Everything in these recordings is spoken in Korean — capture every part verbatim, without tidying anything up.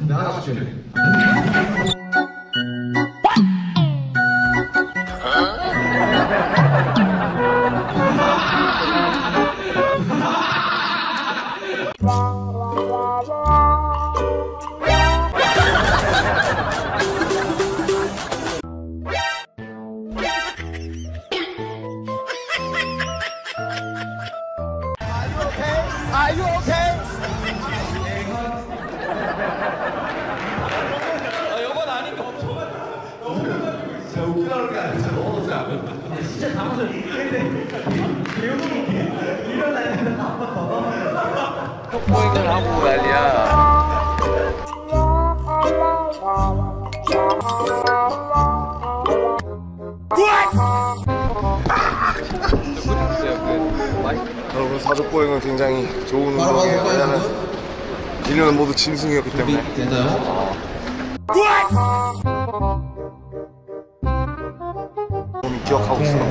내가 하나 줄게. Are you okay? 아, 이건 아닌데. 진짜 웃기다는 게 아니라 진짜 넣어놓자. 진짜 당황스러워. 배우기 일어나야 톡보잉을 하고 난리야. 여러분, 사족보행은 굉장히 좋은 운동이에요. 왜냐면 인류는 모두 짐승이었기 때문에. 됐나요? 몸이 기억하고 있어.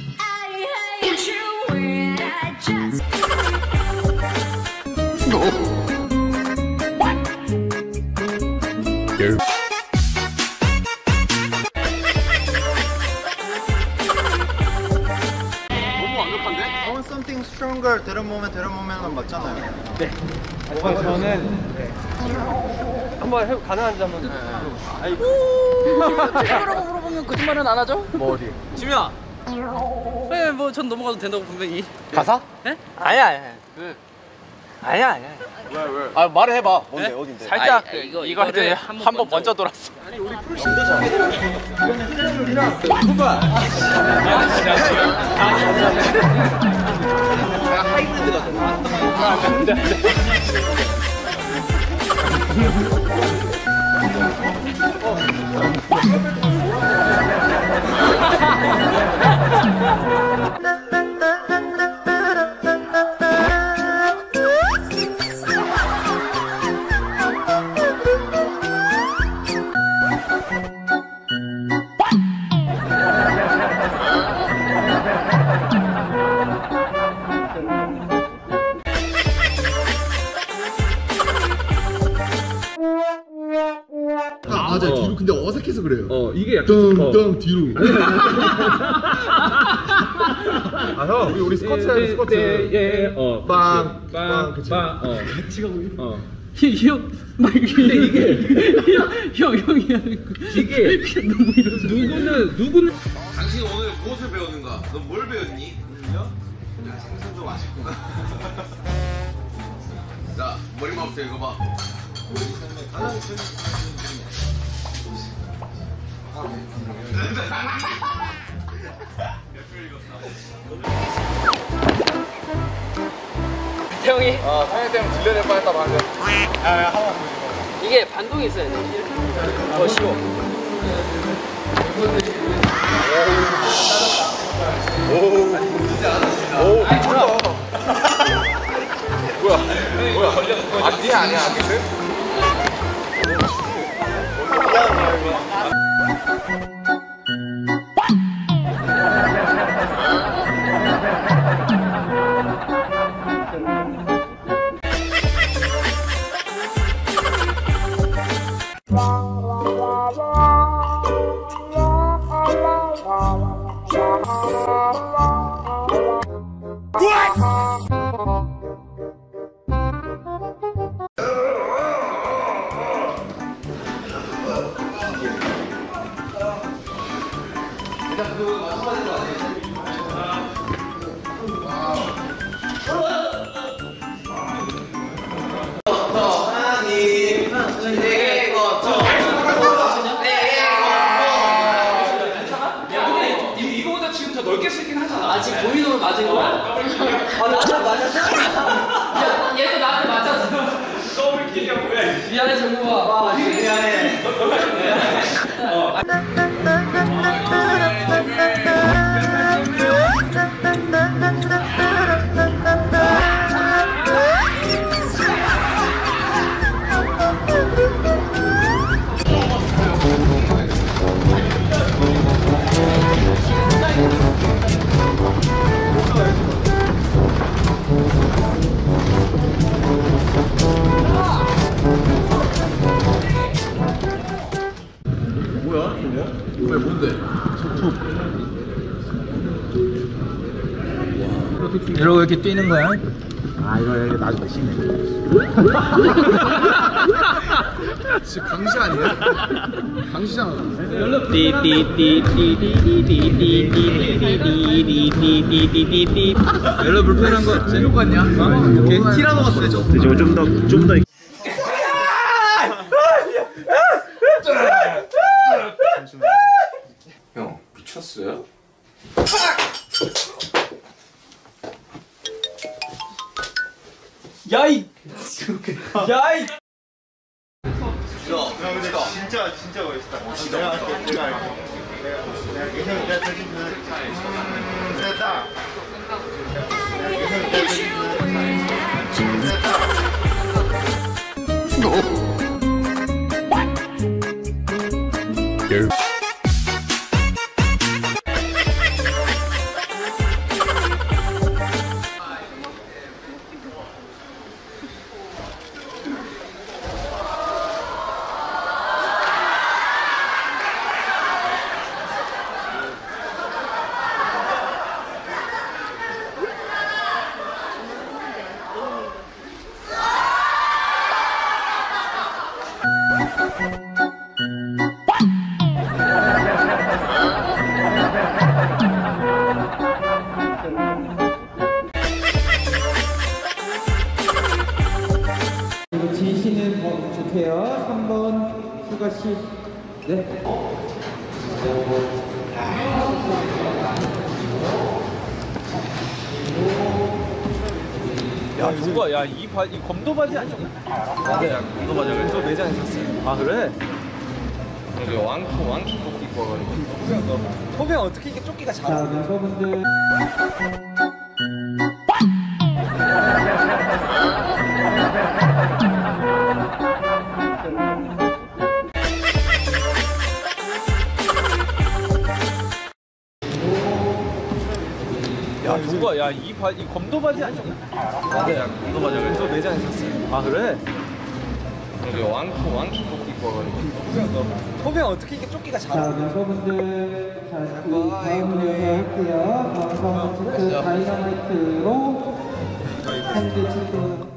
Something stronger 데런 모멘 데런 모멘은 맞잖아요. 네. 어, 저는 네. 한번 해 가능한지 한번. 네. 아이고. 뭐라고 물어보면 거짓말은 안 하죠? 뭐 어디? 지민아. 네, 뭐 전 넘어가도 된다고 분명히. 가사? 네? 아니야 아니야. 왜? 아니야 아니야. 왜 왜? 아 말을 해봐. 뭔데 네? 어딘데? 살짝 아, 그, 이거 이거 할 때 한 번 먼저 돌았어. 아니 우리 풀 아, 맞아. 뒤로 근데 어색해서 그래요. 어 이게 약간 뚱뚱 뒤로. 아 형, 우리 우리 스쿼트 해야 돼, 스쿼트. 예어 빵, 빵, 그치. 빵, 어. 같이 가고 있어. 어. 형, 막 근데 이게 형, 형이 이게 너무 이러서. 누구는 누구는 당신 오늘 무엇을 배웠는가? 너 뭘 배웠니? 야, 생선도 맛있구나. 자, 머리만부터 읽어봐. 태영이 아, 상해 때문에 딜레이를 빠졌다 방금. 이게 반동이 있어야 돼. 이렇게. 더 쉬워. 오, 미쳤다. 뭐야? 뭐야? 아기 아니야, 아기들? 아직 고민으로 맞은 거야? 아, 나한테 맞았어? 야, 얘도 나한테 맞았어. 서울 길이가 뭐야? 미안해, 정국아. 와, 미안해. 어. 이러고 이렇게 뛰는 거야? 아 이거 이렇게 나중에 심해. 지금 강시 아니야? 강시잖아. 띠띠띠띠띠띠띠띠띠띠띠띠띠띠띠띠띠띠. 별로 불편한 거 없지? 이거 같냐? 오케이. 티라노 같은 애죠. 좀 더 좀 더. 형 미쳤어요? 야이 야이 진짜 진짜 멋있다. 진짜 내가 할게. 내가 할게. 내가 내가 계속 내가 대신 그 음, 됐다. 내가 계속 내가 대신 그 됐다. 지희 씨는 뭐 주세요. 삼 번 수가 씨. 네. 야 누가 야이 바지 검도 바지 아니야? 맞아 검도 바지 왼쪽 매장에 샀어요. 아 그래? 이게 왕키 왕키 조끼 입고 와가지고 토병 어떻게 이게 조끼가 잘 자, 멤버분들. 야 누가 야이 바지 검도 바지 아니야? 맞아 검도 바지 왼쪽 매장에 샀어요. 아 그래? 이게 왕키 왕키 조끼 입고 와가지고 토병 어떻게 이게 조끼가 잘 자, 멤버분들. 자, 그 다음 무대 할게요. 방송 체크 다이너마이트로 핸드 체크.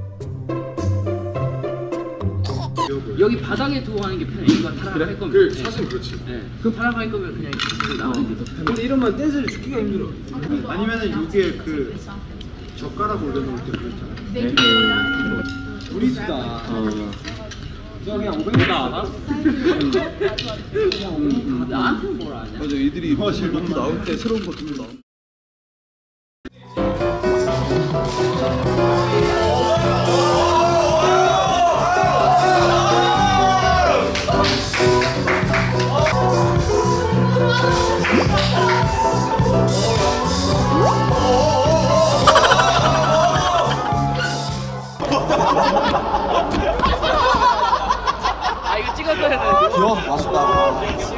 여기 바닥에 두고 하는 게 편해. 이거 타락할 거면. 그 사실 그렇지. 네. 그 바닥할 거면 그냥 이렇게 나오는 게 더 편해. 근데 이러면 댄스를 죽기가 힘들어. 아니면은 여기에 그 젓가락 올려놓을 때 그랬잖아. 우리수다. 저 그냥 오백 원 알아? 나한테 뭘 아냐? 맞아, 애들이 사실 너무 나올 때 새로운 거 들고 나오. 아 이거 찍었어야 돼. 귀여워, 맛있다.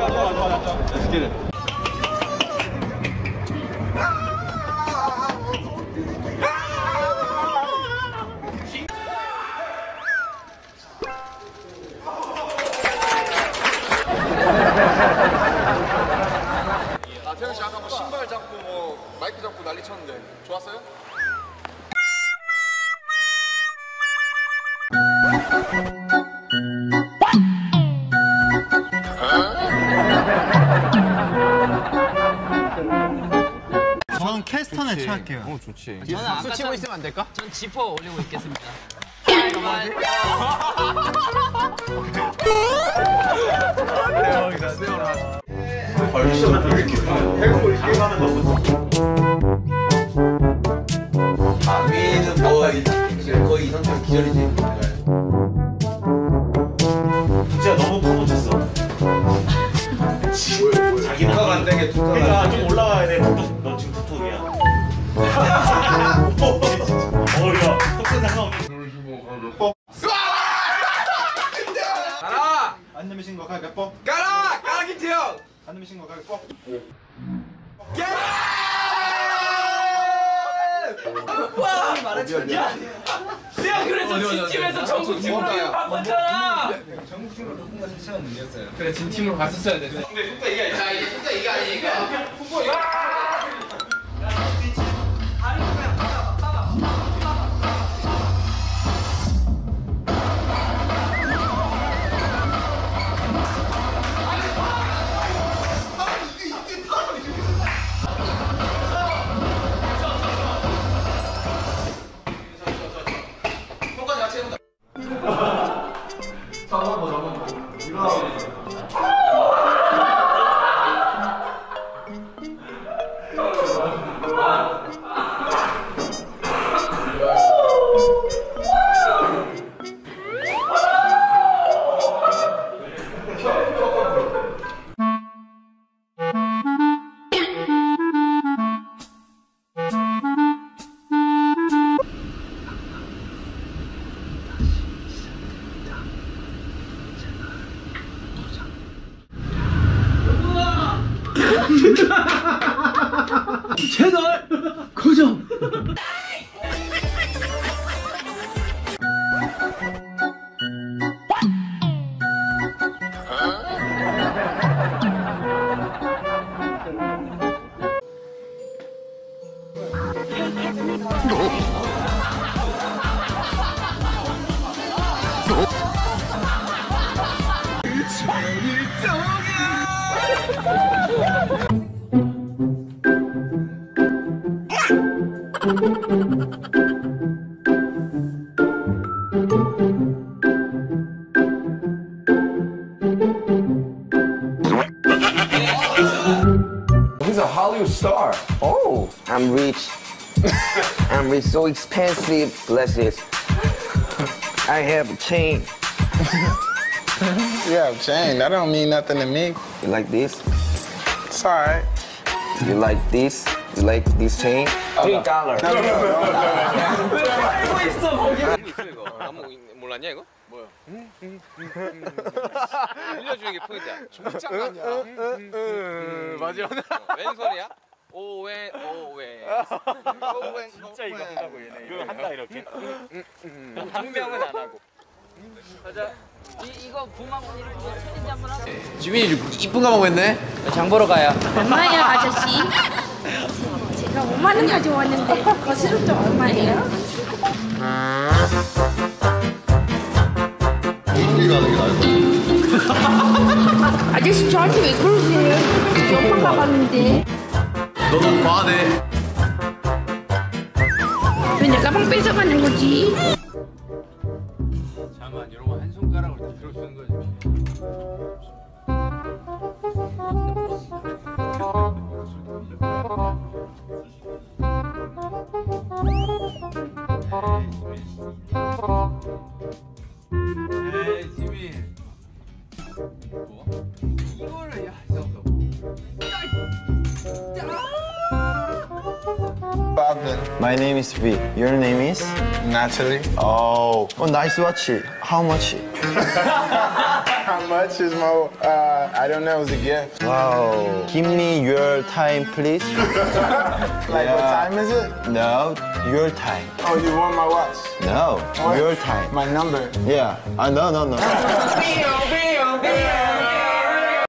아 태영 씨 아까 뭐 신발 잡고 뭐 마이크 잡고 난리 쳤는데 좋았어요? 저는 캐스터네 취할게요. 어 좋지. 저는 아까 치고 있으면 안 될까? 전 지퍼 올리고 있겠습니다. 아 위는 거의 거의 이 상태로 기절이지. 진짜 너무 파묻혔어. 자기는 두터가 안 되게 두터가. 그러니까 좀 올라와야 돼. 두터, 너 지금 두통이야. 어려. 톡톡 상관없는. 가라 안 내미신 거 가위바위보. 가라 가라 김태형. 안 내미신 거 가위바위보. 야, 내가 그래서 진팀에서 전국팀으로 바꿨잖아. 전국팀으로 누군가 설치하는 문제였어요. 그래 진 팀으로 갔었어야 됐어. 근데 누가 이게 자 이게 진짜 이게 아니니까. 채널 고정. He's a Hollywood star. Oh, I'm rich. I'm rich, so expensive glasses. I have a chain. You have chain. That don't mean nothing to me. You like this? It's all right. You like this? You like this chain? Three dollars. 알고 있어 거기. 이거 이거 아무 몰랐냐 이거? 뭐야? 들려주는 게 포인트야. 중장 아니야. 맞아. 왼손이야? 오왼 오왼. 오왼 진짜 이거 한다고 얘네. 이거 한다 이렇게. 한 명은 안 하고. 가자. 이, 이거 부만 이렇게 챌린지 한번 하자. 지민이 이쁜 가방 했네. 장 보러 가요. 얼마예요, 아저씨? 제가 오만 원 가져왔는데 거스름 좀 얼마예요? 아저씨 저한테 왜 그러세요? 몇번 가봤는데. 너 너무 과하네. 왜 내 가방 뺏어가는 거지? 잠깐만 여러분 한 손가락으로 다 들어 쓰는 거지. 에이 지민. 뭐? 이거를 야 My name is V. Your name is? Natalie. Oh. Oh, nice watch. How much? How much is my, uh, I don't know, it's a gift. Wow. Give me your time, please. Like, what time is it? No, your time. Oh, you want my watch? No, What? your time. My number. Yeah. Uh, no, no, no. Be on, be on, be on.